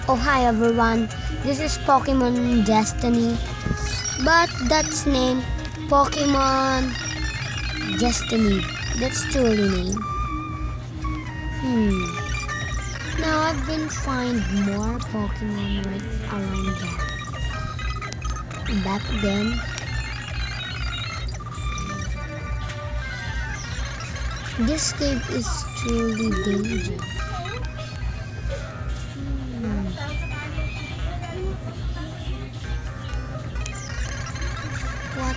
Oh hi everyone, this is Pokemon Destiny, but that's name Pokemon Destiny. That's truly name. Now I've been find more Pokemon right around there. Back then, this cave is truly dangerous. What?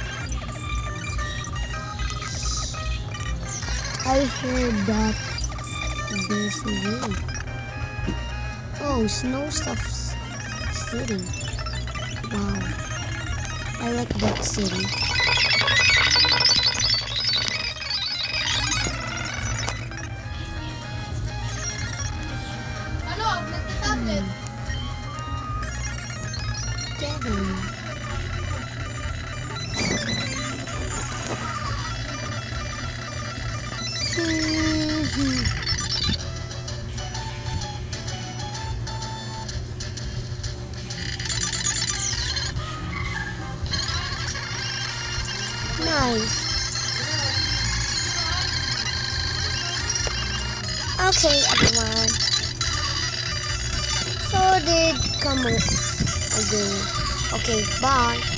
I heard that there's way. Oh, Snow Stuff's city. Wow, I like that city. Kevin. Nice. Okay, everyone. So did come again. Okay, bye.